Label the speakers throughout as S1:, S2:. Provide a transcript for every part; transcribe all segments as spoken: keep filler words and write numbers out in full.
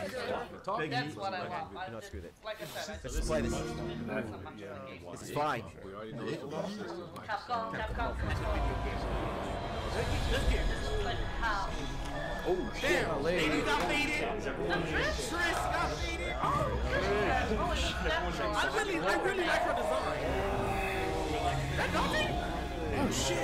S1: That's what I want. I
S2: No,
S1: just,
S2: screw that.
S1: like I said, I
S2: Let's
S1: just
S2: play this.
S1: that's not much of a game.
S2: This is fine.
S3: We already know it's the system.
S1: Capcom, Capcom, Like how?
S2: Oh, shit.
S4: Damn, Lady got faded. Triss got faded. Oh,
S1: Oh, it's Steph,
S4: I really, I really like her design. That Dante? Oh shit.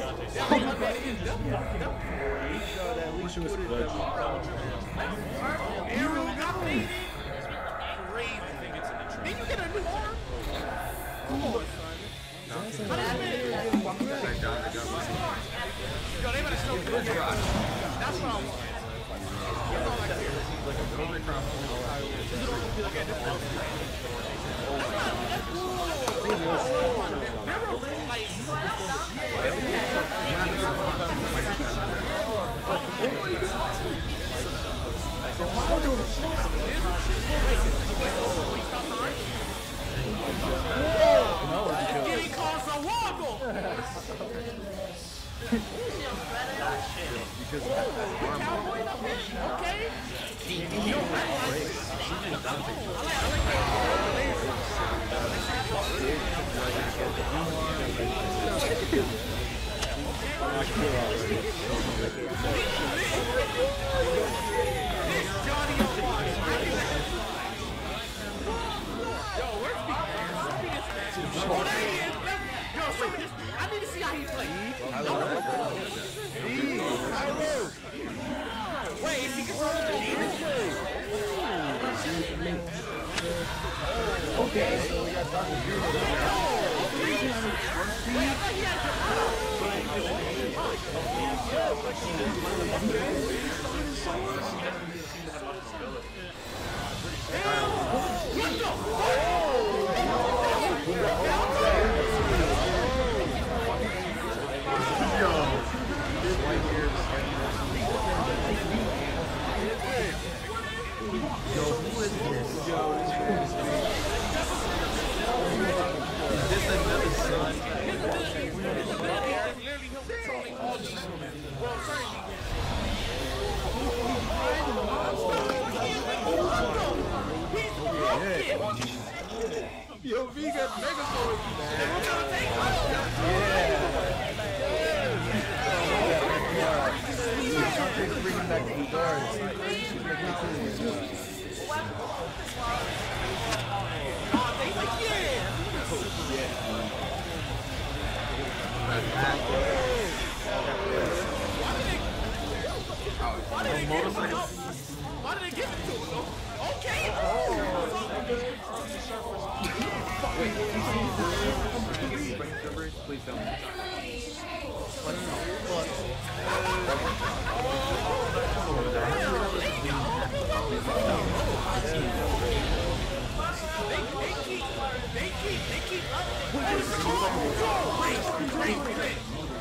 S4: Arrow got faded. Crazy. Did you get a new arm? Come on, son. How did you Yo, they better show me the garage. That's what I want. That's all I care. Okay, this is that's cool. Never like getting called a woggle. Cowboy up here? Okay. Yo, I like it. I like I need to see how he plays. Wait, is he controlling the cheaters? Okay. So we got Doctor Drew. Wait, I thought he had Yo, V got Megazord. Yeah. Bringing back the guards. Why did they give it to him? Why did they give it to him? Okay. Please don't. They keep, they keep, they keep up. We lit, we lit.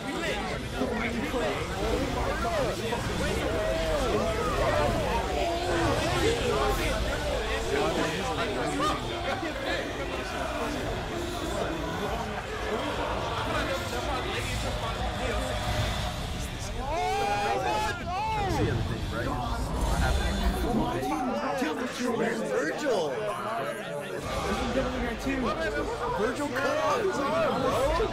S2: Where's Virgil? Virgil, come on, bro.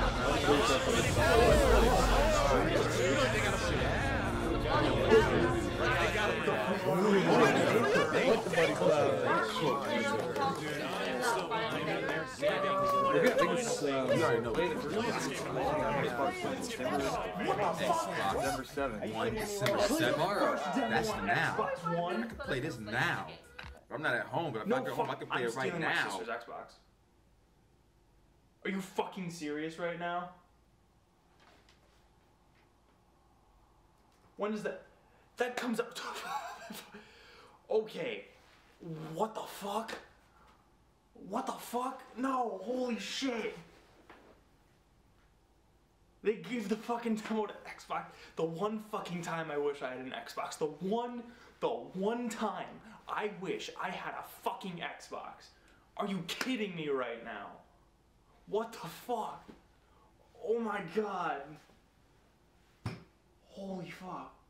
S3: December seventh. One December seventh. Tomorrow. That's now. I can play this now. I'm not at home, but if I go home, I can play it right now.
S5: My sister's Xbox. Are you fucking serious right now? When is that? That comes up. Okay. What the fuck? What the fuck? No, holy shit. They gave the fucking demo to Xbox. The one fucking time I wish I had an Xbox. The one, the one time I wish I had a fucking Xbox. Are you kidding me right now? What the fuck? Oh my god. Holy fuck.